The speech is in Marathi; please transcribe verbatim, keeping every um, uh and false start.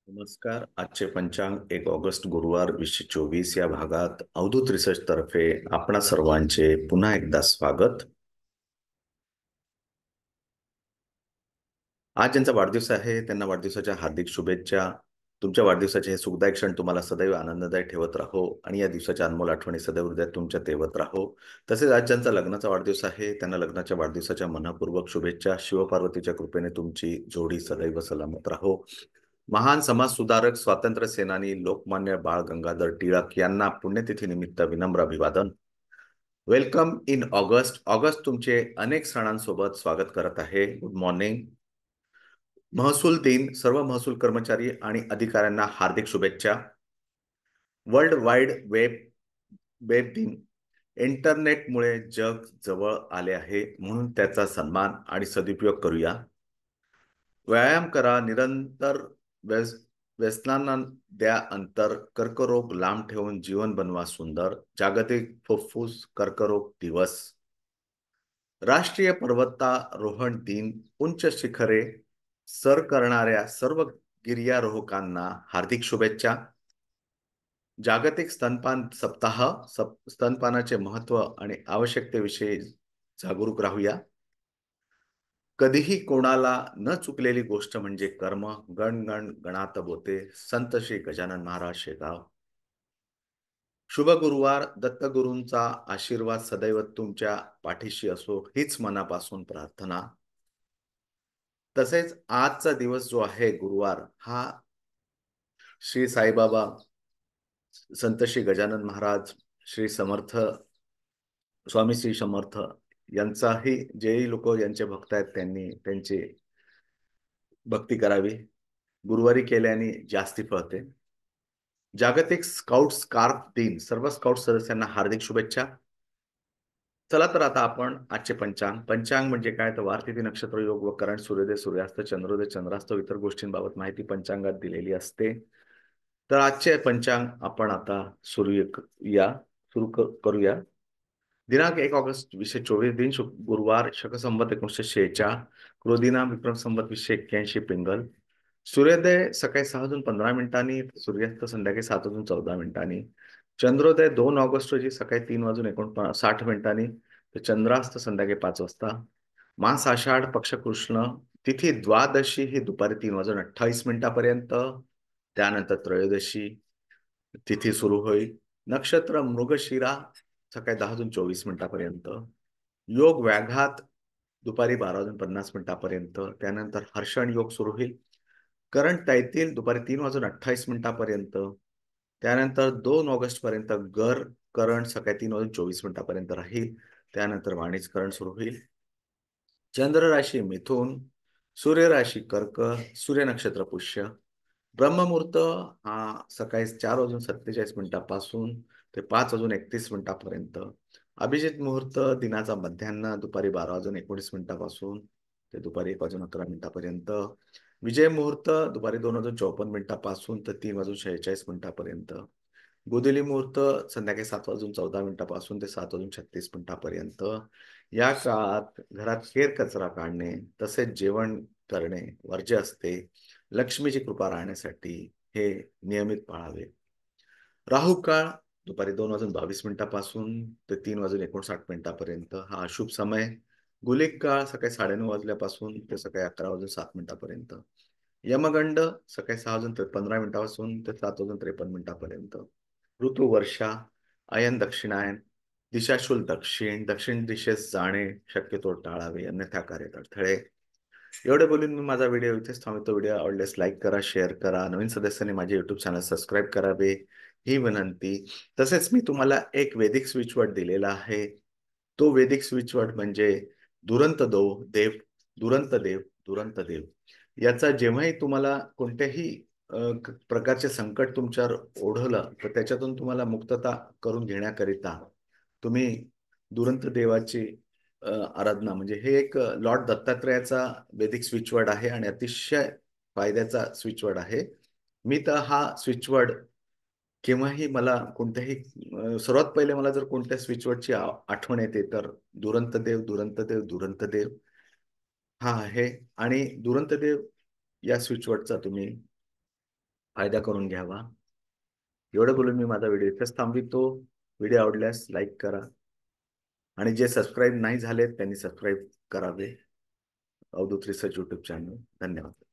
नमस्कार. आजचे पंचांग एक ऑगस्ट गुरुवार वीसशे चोवीस या भागात अवधूत रिसर्च तर्फे आपणा सर्वांचे पुन्हा एकदा स्वागत. आज ज्यांचा वाढदिवस आहे त्यांना वाढदिवसाच्या हार्दिक शुभेच्छा. तुमच्या वाढदिवसाचे हे सुखदायक क्षण तुम्हाला सदैव आनंददायी ठेवत राहो आणि या दिवसाच्या अनमोल आठवणी सदैव हृदयात तुमच्या तेवत राहो. तसेच आज ज्यांचा लग्नाचा वाढदिवस आहे त्यांना लग्नाच्या वाढदिवसाच्या मनःपूर्वक शुभेच्छा. शिवपार्वतीच्या कृपेने तुमची जोडी सदैव सलामत राहो. महान समाज सुधारक, स्वातंत्र्य सेनानी लोकमान्य बाळ गंगाधर टिळक यांना पुण्यतिथी निमित्त विनम्र अभिवादन. Welcome in August. ऑगस्ट तुमचे अनेक सणांसोबत स्वागत करत आहे. Good morning. महसूल दिन सर्व महसूल कर्मचारी आणि अधिकाऱ्यांना हार्दिक शुभेच्छा. वर्ल्ड वाईड वेब वेब दिन. इंटरनेटमुळे जग जवळ आले आहे म्हणून त्याचा सन्मान आणि सदुपयोग करूया. व्यायाम करा, निरंतर व्यस व्यसनांना द्या अंतर, कर्करोग लांब ठेवून जीवन बनवा सुंदर. जागतिक फुफ्फुस कर्करोग दिवस. राष्ट्रीय पर्वतारोहण दिन. उंच शिखरे सर करणाऱ्या सर्व गिर्यारोहकांना हार्दिक शुभेच्छा. जागतिक स्तनपान सप्ताह. स्तनपानाचे महत्व आणि आवश्यकतेविषयी जागरूक राहूया. कधीही कोणाला न चुकलेली गोष्ट म्हणजे कर्म. गण गण गणात बोते. संत श्री गजानन महाराज शेगाव. शुभ गुरुवार. दत्तगुरूंचा आशीर्वाद सदैव तुमच्या पाठीशी असो हीच मनापासून प्रार्थना. तसेच आजचा दिवस जो आहे गुरुवार हा श्री साईबाबा, संत श्री गजानन महाराज, श्री समर्थ स्वामी श्री समर्थ यांचाही जेही लोक यांचे भक्त आहेत त्यांनी त्यांची भक्ती करावी. गुरुवारी केल्याने जास्ती फळते. जागतिक स्काउट स्कार्फ दिन. सर्व स्काउट सदस्यांना हार्दिक शुभेच्छा. चला तर आता आपण आजचे पंचांग. पंचांग म्हणजे काय तर वार तिथी नक्षत्र योग व करण सूर्योदय सूर्यास्त चंद्रोदय चंद्रास्त इतर गोष्टींबाबत माहिती पंचांगात दिलेली असते. तर आजचे पंचांग आपण आता सुरू या सुरू करूया. दिनांक एक ऑगस्ट वीसशे चोवीस दिन गुरुवार शक संवत एकोणीसशे शेहेचाळ क्रोधिना विक्रम संवत वीसशे एक्क्याऐंशी पिंगल. सूर्योदय सकाळी सहा वाजून पंधरा मिनिटांनी, सूर्यास्त संध्याकाळी सात वाजून चौदा मिनिटांनी. चंद्रोदय दोन ऑगस्ट रोजी सकाळी तीन वाजून एकोण साठ मिनिटांनी तर चंद्रास्त संध्याकाळी पाच वाजता. मास आषाढ पक्ष कृष्ण. तिथी द्वादशी ही दुपारी तीन वाजून अठ्ठावीस मिनिटापर्यंत. त्यानंतर त्रयोदशी तिथी सुरू होईल. नक्षत्र मृगशिरा सकाळी दहा वाजून चोवीस मिनिटापर्यंत. योग व्याघात दुपारी बारा वाजून पन्नास मिनिटापर्यंत. त्यानंतर हर्षण योग सुरू होईल. करण तैतील दुपारी तीन वाजून अठ्ठावीस मिनिटापर्यंत. त्यानंतर दोन ऑगस्ट पर्यंत गर करण सकाळी तीन वाजून चोवीस मिनिटापर्यंत राहील. त्यानंतर वाणिज करण सुरू होईल. चंद्र राशी मिथुन, सूर्य राशी कर्क, सूर्य नक्षत्र पुष्य. ब्रह्ममुहूर्त हा सकाळी चार वाजून सत्तेचाळीस मिनिटापासून ते पाच वाजून एकतीस मिनिटापर्यंत. अभिजित मुहूर्त दिनाचा मध्यान्ह दुपारी बारा वाजून एकोणीस मिनिटापासून ते दुपारी एक वाजून अकरा मिनिटापर्यंत. विजय मुहूर्त दुपारी दोन वाजून चौपन्न मिनिटापासून तर तीन वाजून शेहेचाळीस मिनिटापर्यंत. गोधुली मुहूर्त संध्याकाळी सात वाजून चौदा मिनिटापासून ते सात वाजून छत्तीस मिनिटापर्यंत. या काळात घरात केर कचरा काढणे तसेच जेवण करणे वर्ज्य असते. लक्ष्मीची कृपा राहण्यासाठी हे नियमित पाळावे. राहू काळ दुपारी दोन वाजून बावीस मिनिटापासून ते तीन वाजून एकोणसाठ मिनिटापर्यंत हा अशुभ समय. गुलिक काळ सकाळी साडेनऊ वाजल्यापासून ते सकाळी अकरा वाजून सात मिनिटापर्यंत. यमगंड सकाळी सहा वाजून पंधरा मिनिटापासून ते सात वाजून त्रेपन्न मिनिटापर्यंत. ऋतू वर्षा. अयन दक्षिणायन. दिशाशूल दक्षिण. दक्षिण दिशेस जाणे शक्यतो टाळावे अन्यथा कार्यात अडथळे. एवढे बोलून मी माझा व्हिडिओ इथेच थांबवतो. व्हिडिओ आवडल्यास लाईक करा, शेअर करा. नवीन सदस्यांनी माझे युट्यूब चॅनल सबस्क्राईब करावे ही विनंती. तसेच मी तुम्हाला एक वैदिक स्विच वर्ड दिलेला आहे. तो वैदिक स्विच वर्ड म्हणजे दुरंत दो देव दुरंत देव दुरंत देव. याचा जेव्हाही तुम्हाला कोणत्याही प्रकारचे संकट तुमच्यावर ओढवलं तर त्याच्यातून तुम्हाला मुक्तता करून घेण्याकरिता तुम्ही दुरंत देवाची आराधना म्हणजे हे एक लॉर्ड दत्तात्रेयाचा वैदिक स्विचवर्ड आहे आणि अतिशय फायद्याचा स्विचवर्ड आहे. मी तर हा स्विचवर्ड केव्हाही मला कोणत्याही सर्वात पहिले मला जर कोणत्या स्विचवर्डची आठवण येते तर दुरंत देव दुरंत देव दुरंत देव हा आहे. आणि दुरंत देव या स्विचवर्डचा तुम्ही फायदा करून घ्यावा. एवढं बोलून मी माझा व्हिडिओ इथेच थांबवितो. व्हिडिओ आवडल्यास लाईक करा आणि जे सबस्क्राईब नाही झालेत त्यांनी सबस्क्राईब करावे अवधूत रिसर्च यूट्यूब चॅनल. धन्यवाद.